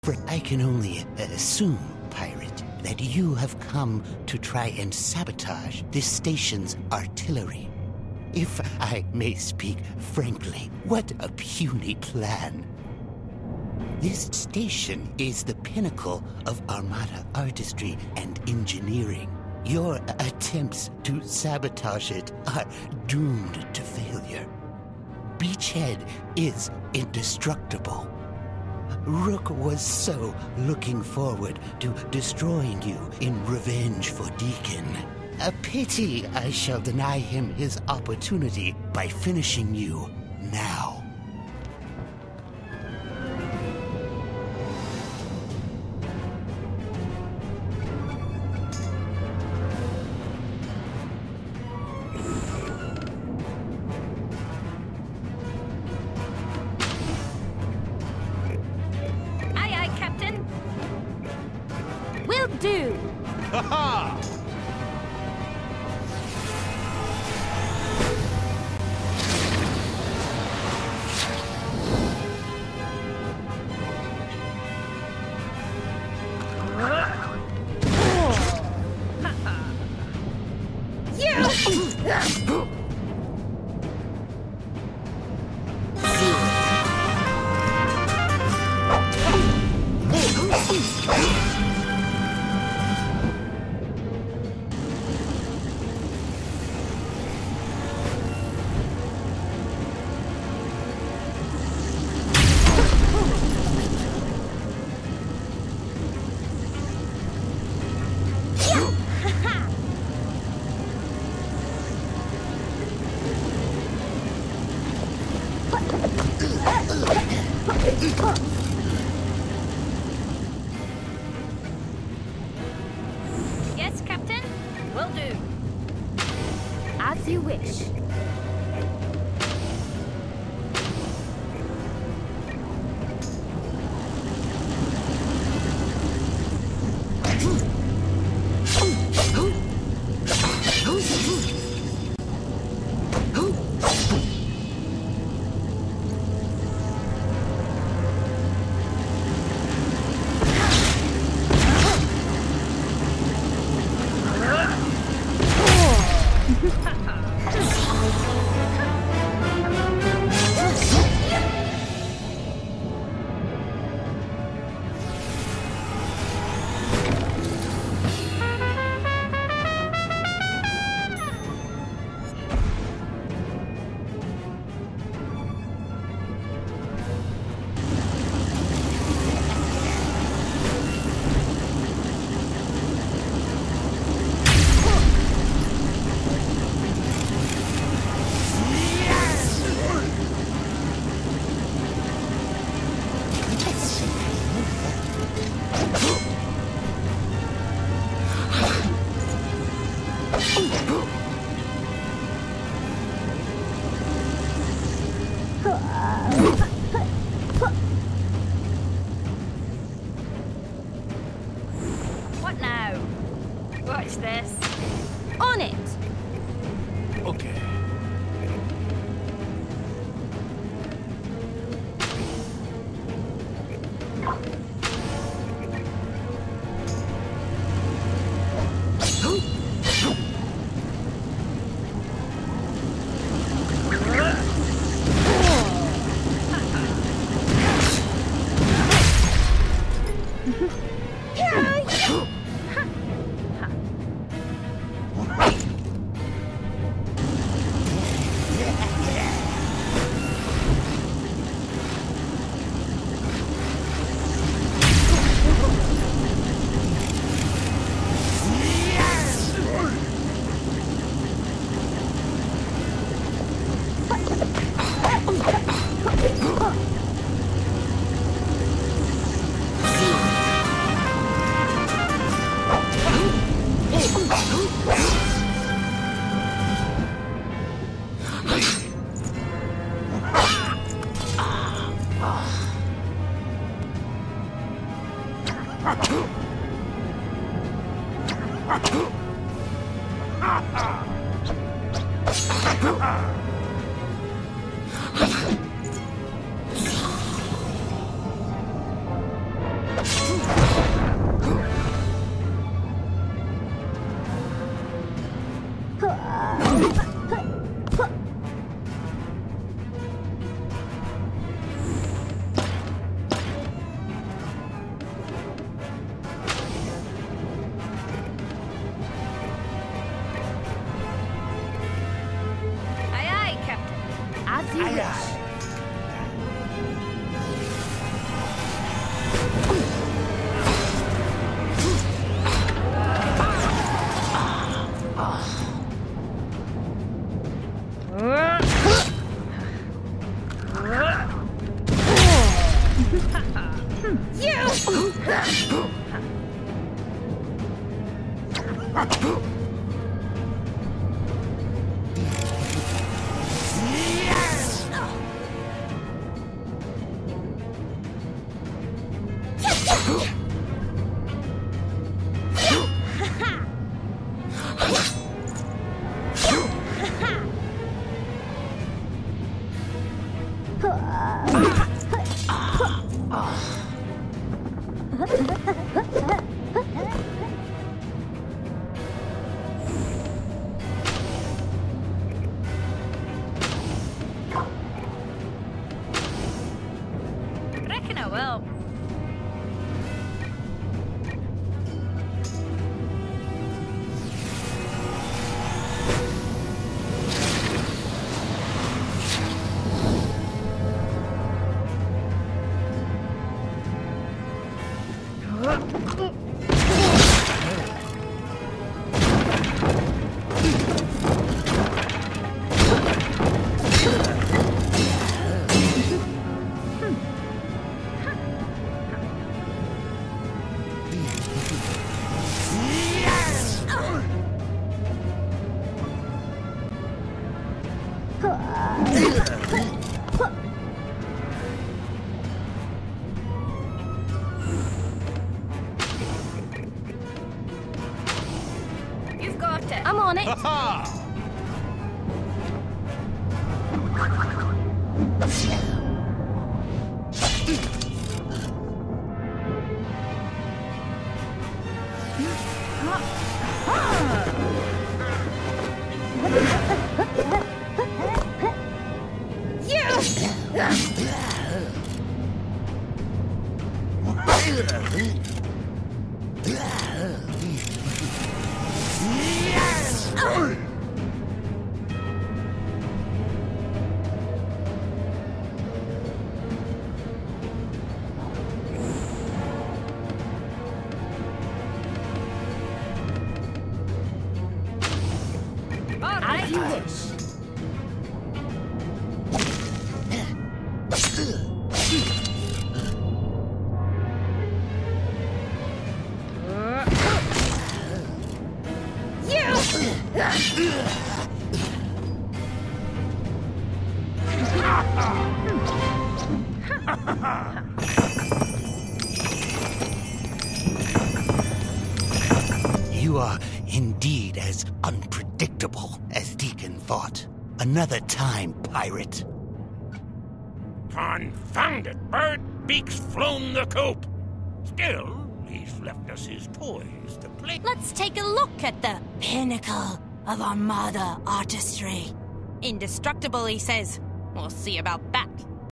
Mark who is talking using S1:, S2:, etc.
S1: I can only assume, Pirate, that you have come to try and sabotage this station's artillery. If I may speak frankly, what a puny plan. This station is the pinnacle of Armada artistry and engineering. Your attempts to sabotage it are doomed to failure. Beachhead is indestructible. Rook was so looking forward to destroying you in revenge for Deacon. A pity I shall deny him his opportunity by finishing you now.
S2: Do.
S3: Ha-ha!
S2: Yes, Captain. Will do. As you wish. What now? Watch this. On it!
S3: Okay.
S2: Reckon I will. You've got it. I'm on it.
S3: Ha-ha!
S2: As you wish.
S1: You are indeed as unpredictable as Deacon thought. Another time, pirate.
S4: Confound it, bird! Beak's flown the coop. Still, he's left us his toys to play.
S2: Let's take a look at the pinnacle of Armada artistry. Indestructible, he says. We'll see about that.